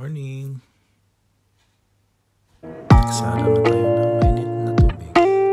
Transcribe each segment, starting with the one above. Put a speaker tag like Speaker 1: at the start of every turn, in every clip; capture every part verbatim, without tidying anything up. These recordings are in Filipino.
Speaker 1: Morning! Nagsara na tayo ng mainit na tubig.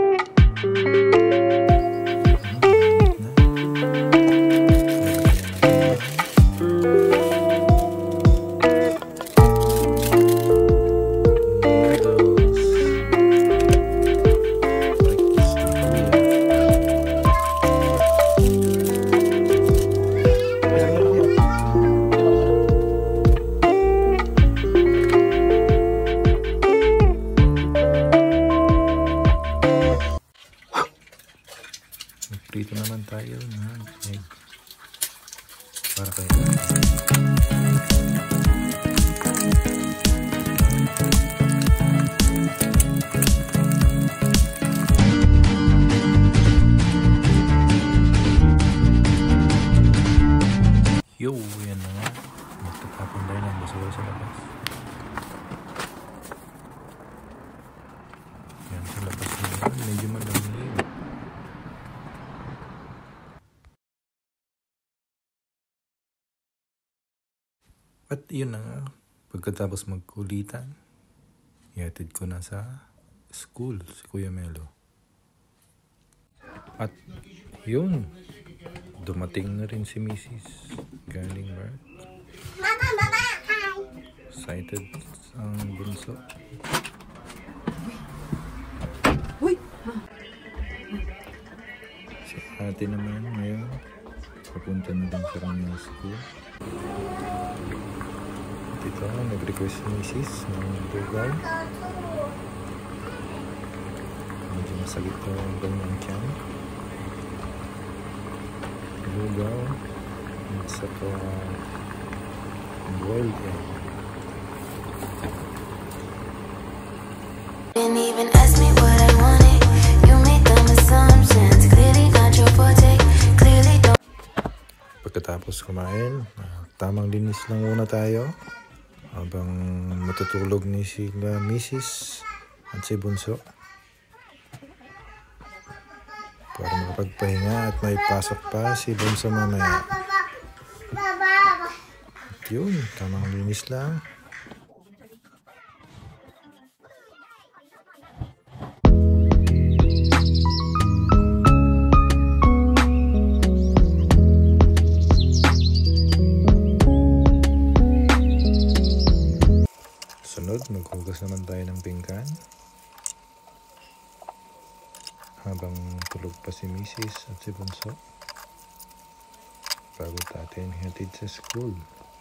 Speaker 1: Prito naman tayo ng egg para kayo. Yo, yan na nga. Magtatapon tayo ng basura sa labas. Yan sa labas nila. Medyo madami. At yun na nga, pagkatapos magkulitan, ihatid ko na sa school si Kuya Melo. At yun, dumating na rin si Missus galing work.
Speaker 2: Mama, mama, hi!
Speaker 1: Excited ang bunso.
Speaker 3: Uy!
Speaker 1: Si ate naman ngayon, papunta na din sa kanyang school. Ito, nag-request si Missus ng lugaw. Medyo masagit ko ang ganyang tiyan. Lugaw at saka boiled egg.
Speaker 4: Didn't even ask me what I wanted. You made dumb assumptions. Clearly not your forte. Clearly don't.
Speaker 1: Pagkatapos kumain, uh, tamang linis lang muna tayo. Habang matutulog ni sila Missus at si Bunso para makapagpahinga at may pasok pa si Bunso mamaya. At yun, tamang linis lang. Sunod, maghugas naman tayo ng pinggan habang tulog pa si Missus at si Bunso bago natin hatid sa school.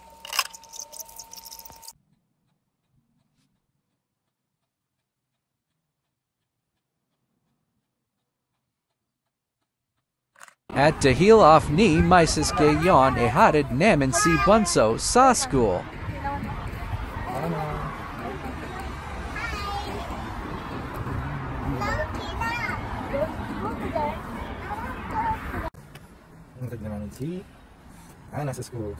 Speaker 5: At dahil off ni Missus Gayon e hatid namin si Bunso sa school.
Speaker 1: Ang naman si Ana sa school.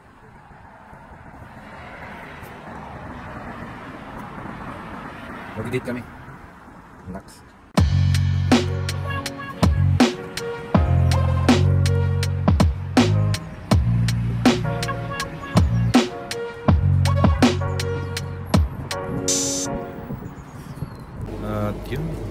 Speaker 1: Mag-date kami. Relax. At yun,